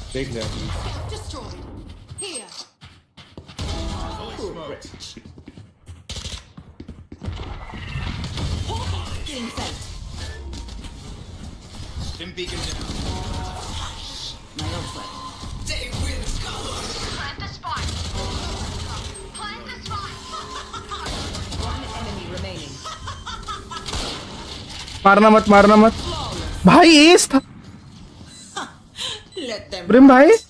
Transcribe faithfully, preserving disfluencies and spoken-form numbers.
Exactly. Destroyed. Here. Getting felt. Stim beacon down. My old friend. They will go. Plant the spot. Plant the spot. One enemy remaining. मारना मत मारना मत भाई S था Let them. प्रेम भाई